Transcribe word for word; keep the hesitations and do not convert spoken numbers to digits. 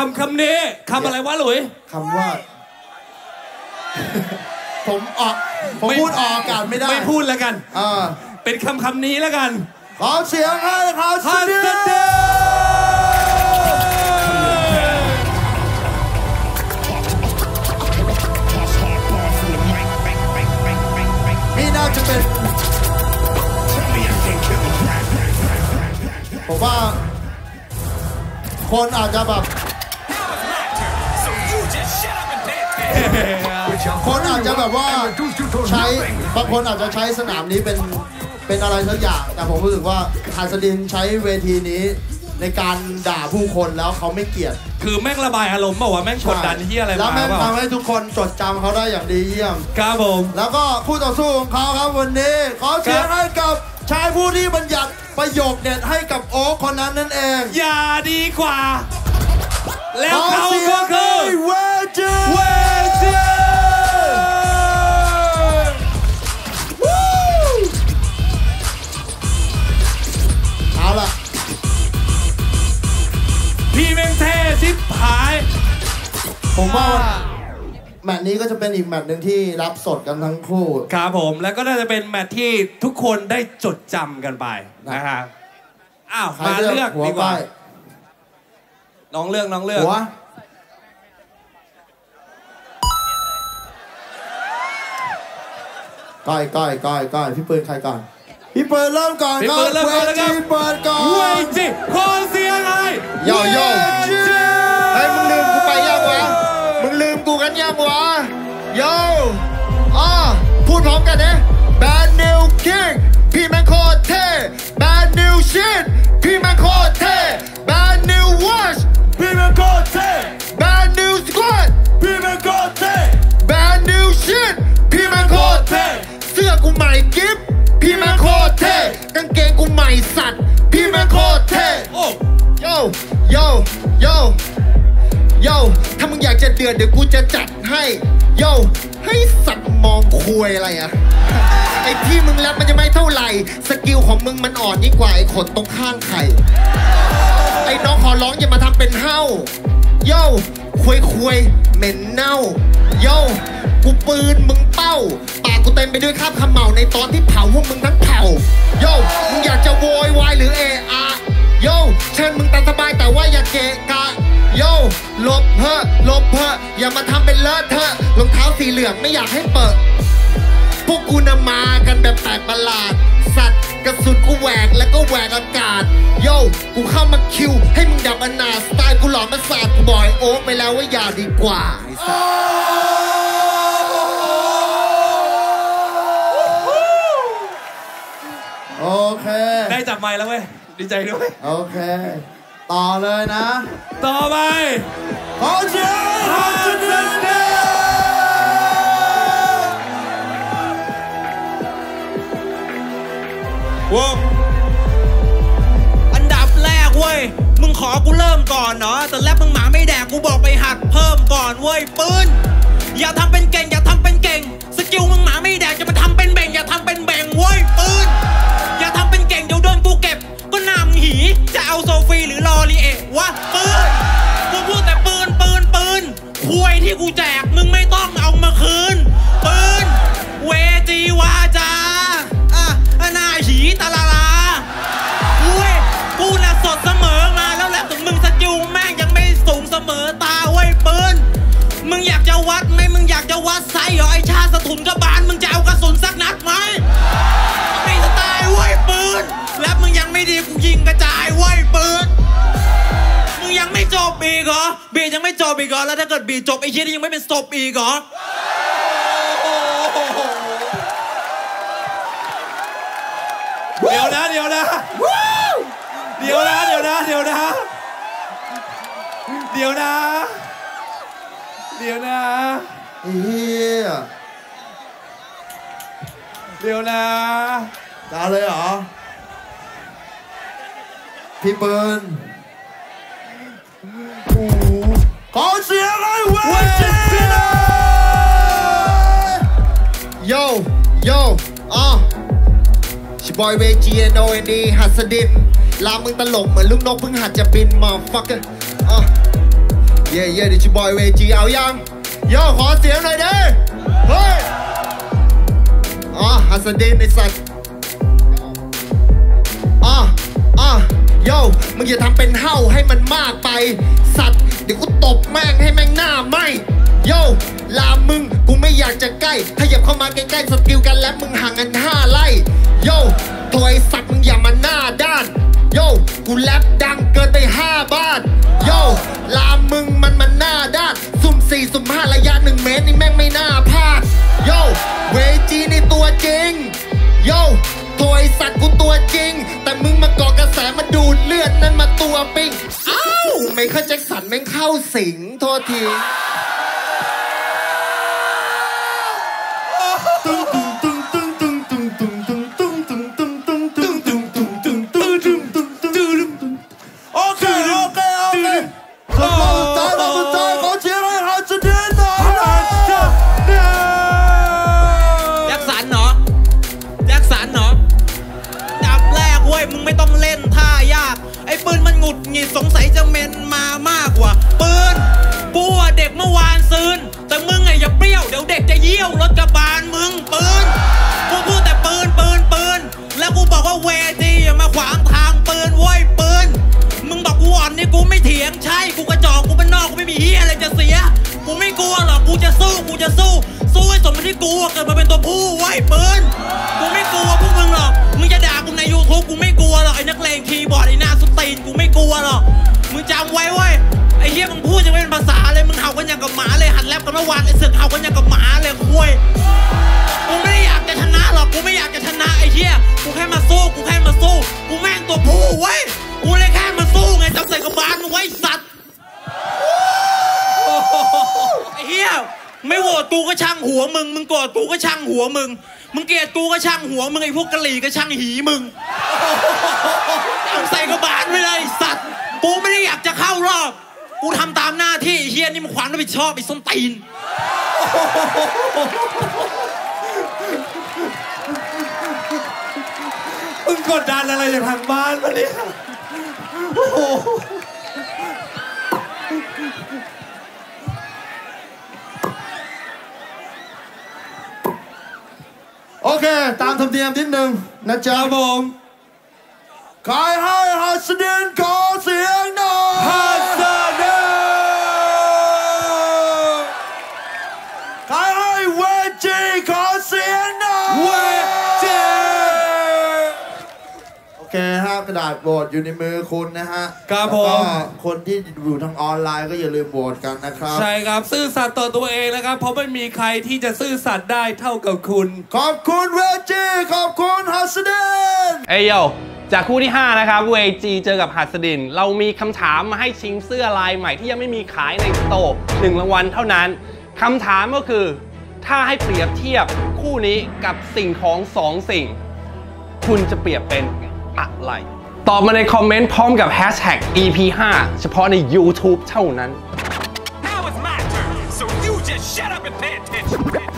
ำคำนี้คำอะไรวะหลุยคำว่าผมออกผมพูดออกอากาศไม่ได้ไม่พูดแล้วกันอ่าเป็นคำคำนี้แล้วกันขอเสียงให้ฮัสดินนี่น่าจะเป็นผมว่าคนอาจจะแบบคนอาจจะแบบว่าใช้บางคนอาจจะใช้สนามนี้เป็นเป็นอะไรสักอย่างแต่ผมรู้สึกว่าฮัสดินใช้เวทีนี้ในการด่าผู้คนแล้วเขาไม่เกลียดคือแม่งระบายอารมณ์บอกว่าแม่งกดดันที่อะไรมาแล้วแม่งทำให้ทุกคนจดจำเขาได้อย่างดีเยี่ยมครับผมแล้วก็คู่ต่อสู้ของเขาครับวันนี้ขอเสียงให้กับชายผู้ที่บัญญัติประโยคเด็ดให้กับโอ๊คคนนั้นนั่นเองอย่าดีกว่าแล้วเขาก็คือเวเจอร์เวเจอร์เอาล่ะพี่แม่งเท่ชิบหายผมว่าแมตช์นี้ก็จะเป็นอีกแมตช์หนึ่งที่รับสดกันทั้งคู่ครับผมแล้วก็น่าจะเป็นแมตช์ที่ทุกคนได้จดจำกันไปนะครับอ้าวมาเลือกดีกว่าน้องเลือกน้องเลือกก้อยก้อยก้อยก้อยพี่ปืนใครก่อนพี่ปืนเริ่มก่อนพี่ปืนเริ่มก่อนแล้วครับพี่ปืนก่อนเวจีขอเสียงไอ้โยโย่เฮ้ยมึงลืมกูไปยังวะมึงลืมกูกันยังวะโย่อ่ะพูดพร้อมกันนะ Bad New King พี่แม่งโคตรเท่ Bad New Shit พี่แม่งโคตรเท่ Bad New Watch พี่แม่งโคตรเท่ Bad New Squad พี่แม่งโคตรเท่ Bad New Shit พี่แม่งโคตรเท่เสื้อกูใหม่กิ๊บพี่แม่งโคตรเท่กางเกงกูใหม่สัตว์พี่แม่งโคตรเท่โยโยโยโยถ้ามึงอยากจะเดือดเดี๋ยวกูจะจัดให้โยให้สัตว์มองคุยอะไรอะไอที่มึงแรปมันจะไม่เท่าไหร่สกิลของมึงมันอ่อนยิ่งกว่าไอขนตรงข้างไข่ไอ้น้องขอร้องอย่ามาทำเป็นเห่าโย่คุยคุยเหม็นเน่าโย่กูปืนมึงเป้าปากกูเต็มไปด้วยคราบขมเหลาในตอนที่เผาพวกมึงทั้งเผ่าโย่มึงอยากจะโวยวายหรือเออาโย่เชิญมึงตามสบายแต่ว่าอย่าเกะกะโย่หลบเพอะหลบเพอะอย่ามาทำเป็นเลอะเทอะรองเท้าสีเหลืองไม่อยากให้เปิดพวกกูนำมากันแบบแปลกประหลาดสัตว์กระสุนกูแหวกแล้วก็แหวกอากาศโย่กูเข้ามาคิวให้มึงดับอนาสไตล์กูหลอนมาสาดกูบอยโอ๊กไปแล้วว่าอย่าดีกว่าไอ้สัตว์โอเคได้จับไมค์แล้วเว้ยดีใจด้วยโอเคต่อเลยนะต่อไปขอเชิญฮัสดินอันดับแรกเว้ยมึงขอกูเริ่มก่อนเนาะแต่แรกมึงหมาไม่แดกกูบอกไปหัดเพิ่มก่อนเว้ยปืนอย่าทำเป็นเก่งอย่าทำเป็นเก่งสกิลมึงหมาไม่แดกจะมาทำเป็นแบ่งอย่าทำเป็นแบ่งเว้ยปืนอย่าทำเป็นเก่งเดี๋ยวโดนกูเก็บก็นำหีจะเอาโซฟีหรือลอรีเอะวะปืนกูพูดแต่ปืนปืนปืนควยที่กูแจกมึงไม่ต้องเอามาคืนปืนเวจีวาจาอ่ะหน้าหีตาลาลาเว้ยกูน่ะสดเสมอมาแล้วแหละถึงมึงสกิลแม่งยังไม่สูงเสมอตาเว้ยปืนมึงอยากจะวัดไหมมึงอยากจะวัดไซส์เหรอไอชาสถุนกระบาลมึงจะเอากระสุนสักนัดไหมไม่สไตล์เว้ยปืนแล้วมึงยังไม่ดีกูยิงกระจายเว้ยปืนมึงยังไม่จบอีกเหรอบียังไม่จบอีกเหรอแล้วถ้าเกิดบีจบไอ้เหี้ยนี่ยังไม่เป็นศพอีกเหรอเดี๋ยวนะเดี๋ยวนะเดี๋ยวนะเดี๋ยวนะเดี๋ยวนะเดี๋ยวนะเดี๋ยวนะเฮียเดี๋ยวนะจะเลยเหรอพี่ปืนขอเสียงให้เวจีโยโยอ่ะชิบอยเวจีโนเอ็นดีฮัสดินลามึงตลกเหมือนลูกนกเพิ่งหัดจะบินมาฟักกันอ่ะเย่เย่ดิชิบอยเวจีเอายังโย่ขอเสียงหน่อยเด้เฮ้ยอ๋อฮัสดินไอ้สัตว์อ๋ออ๋อโย่มึงอย่าทำเป็นเห่าให้มันมากไปสัตว์เดี๋ยวกูตบแม่งให้แม่งหน้าไหมโย่ลามมึงกูไม่อยากจะใกล้ขยับเข้ามาใกล้ๆสกิลกันแล้วมึงห่างกันห้าไล่โย่โถยสัตว์มึงอย่ามาหน้าด้านโย่กูแรปดังเกินไปห้าบ้านโย่ลามมึงมันมันหน้าด้านสุ่มสี่สุ่มห้าระยะหนึ่งเมตรนี่แม่งไม่น่าพลาดโย่เวจีนี่ตัวจริงโย่โถยสัตว์กูตัวจริงแต่มึงมาก่อกระแสมาดูดเลือดนั่นมาตัวปิงอ้าวไมเคิลแจ็คสันแม่งเข้าสิงโทษทีสงสัยจะเมนมามากกว่าปืนปูอะเด็กเมื่อวานซืนแต่มึงไงอย่าเปรี้ยวเดี๋ยวเด็กจะเยี่ยวรถกระบาลมึงปืนกูพูดแต่ปืนปืนปืนแล้วกูบอกว่าเวทีอย่ามาขวางทางปืนโว้ยปืนมึงบอกกูอ่อนนี่กูไม่เถียงใช่กูกระจอกกูเป็นนอกกูไม่มีเฮียอะไรจะเสียกูไม่กลัวหรอกกูจะสู้กูจะสู้สู้ให้สมกับที่กูเกิดมาเป็นตัวผู้ไว้ปืนกูไม่กลัวพวกมึงหรอกมึงจะด่ากูใน ยูทูบ กูไม่กลัวหรอกไอ้นักเลงคีย์บอร์ดไอ้หน้าสตีนกูไม่กลัวหรอกมึงจำไว้เว้ยไอ้เหี้ยมึงพูดจะเป็นภาษาเลยมึงเห่ากันอย่างกับหมาเลยหัดแรปกันเมื่อวานไอ้เสือกเห่ากันอย่างกับหมาเลยคุยกูไม่ได้อยากจะชนะหรอกกูไม่อยากจะชนะไอ้เหี้ยกูแค่มาสู้กูแค่มาสู้กูแม่งตัวผู้เว้ยกูเลยแค่มาสู้ไงจับใส่กระบาลมึงไว้สัตว์ไอ้เหี้ยไม่โหวตกูก็ช่างหัวมึงมึงโกรธกูก็ช่างหัวมึงมึงเกลียดกูก็ช่างหัวมึงไอ้พวกกะหรี่ก็ช่างหีมึงจับใส่กระบาลไปเลยสัตว์กูไม่ได้อยากจะเข้ารอบกูทำตามหน้าที่เฮียนี่มันความรับผิดชอบไอ้ส้นตีนมึงกดดันอะไรจากทางบ้านมาเนี่ยโอ้โหโอเคตามธรรมเนียมนิดนึงนะจ๊ะผมใครให้ฮัสดินขอเสียงหน่อยฮัสดินใครให้เวจีขอเสียงหน่อยเวจีโอเคฮะกระดาษโหวตอยู่ในมือคุณนะฮะครับผมคนที่อยู่ทางออนไลน์ก็อย่าลืมโหวตกันนะครับใช่ครับซื่อสัตย์ต่อตัวเองนะครับเพราะไม่มีใครที่จะซื่อสัตย์ได้เท่ากับคุณขอบคุณเวจีขอบคุณฮัสดินเอ้ยโยจากคู่ที่ห้านะครับเวจีเจอกับหัสดินเรามีคำถามมาให้ชิงเสื้อลายใหม่ที่ยังไม่มีขายในสโตร์หนึ่งรางวัลเท่านั้นคำถามก็คือถ้าให้เปรียบเทียบคู่นี้กับสิ่งของสองสิ่งคุณจะเปรียบเป็นอะไรตอบมาในคอมเมนต์พร้อมกับแฮชแท็ก อี พี ห้า เฉพาะใน ยูทูบ เท่านั้น